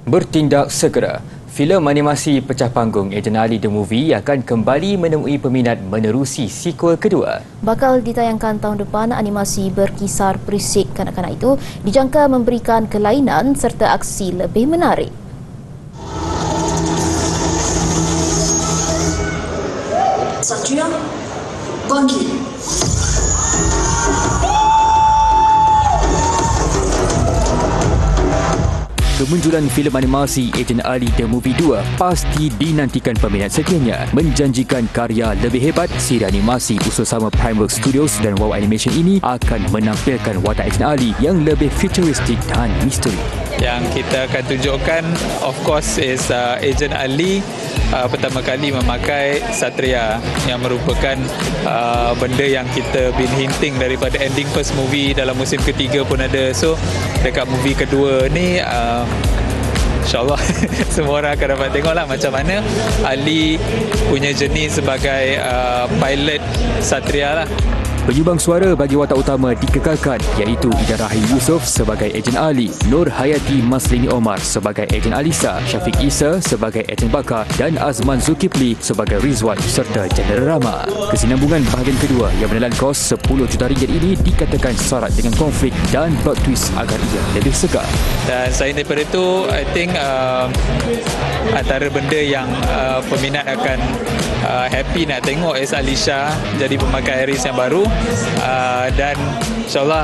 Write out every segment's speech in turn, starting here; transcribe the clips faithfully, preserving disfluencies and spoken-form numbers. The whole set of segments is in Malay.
Bertindak segera. Filem animasi pecah panggung Ejen Ali The Movie akan kembali menemui peminat menerusi sekuel kedua. Bakal ditayangkan tahun depan, animasi berkisar perisik kanak-kanak itu dijangka memberikan kelainan serta aksi lebih menarik. Satria, bangkit. Kemunculan filem animasi Ejen Ali The Movie dua pasti dinantikan peminat setianya. Menjanjikan karya lebih hebat, siri animasi usaha Primeworks Studios dan Wow Animation ini akan menampilkan watak Ejen Ali yang lebih futuristik dan misteri. Yang kita akan tunjukkan, of course, is uh, Ejen Ali uh, pertama kali memakai satria, yang merupakan uh, benda yang kita been hinting daripada ending first movie, dalam musim ketiga pun ada. So dekat movie kedua ni, uh, InsyaAllah semua orang akan dapat tengoklah macam mana Ali punya jenis sebagai uh, pilot satria lah. Penyumbang suara bagi watak utama dikekalkan, iaitu Ida Rahim Yusof sebagai Ejen Ali, Nur Hayati Maslini Omar sebagai Ejen Alisa, Syafiq Isa sebagai Ejen Bakar dan Azman Zulkifli sebagai Rizwan serta Jendera Rama. Kesinambungan bahagian kedua yang menelan kos sepuluh juta ringgit ini dikatakan syarat dengan konflik dan plot twist agar ia lebih segar. Dan selain daripada itu, I think uh, antara benda yang uh, peminat akan uh, happy nak tengok is Alisha jadi pemakai Aris yang baru. Uh, dan insyaAllah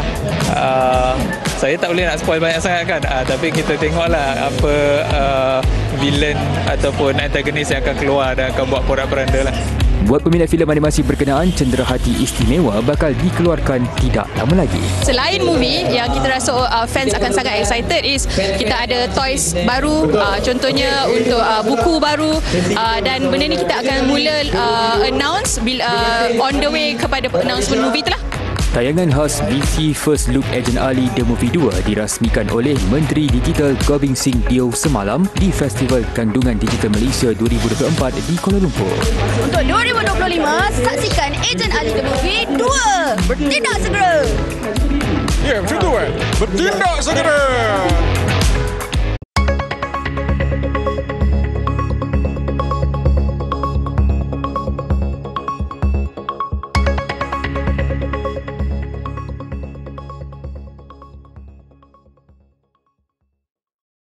uh, saya tak boleh nak spoil banyak sangat kan, uh, tapi kita tengoklah apa uh, villain ataupun antagonis yang akan keluar dan akan buat porak-poranda lah. Buat peminat filem animasi berkenaan, cenderahati istimewa bakal dikeluarkan tidak lama lagi. Selain movie yang kita rasa uh, fans akan sangat excited is kita ada toys baru, uh, contohnya untuk uh, buku baru, uh, dan benda ni kita akan mula uh, announce bila, uh, on the way kepada announcement movie tu lah. Tayangan khas B C First Look Ejen Ali The Movie dua dirasmikan oleh Menteri Digital Gobind Singh Teo semalam di Festival Kandungan Digital Malaysia dua ribu dua puluh empat di Kuala Lumpur. Untuk dua ribu dua puluh lima, saksikan Ejen Ali The Movie dua. Bertindak segera. Ya, macam tu kan? Bertindak segera.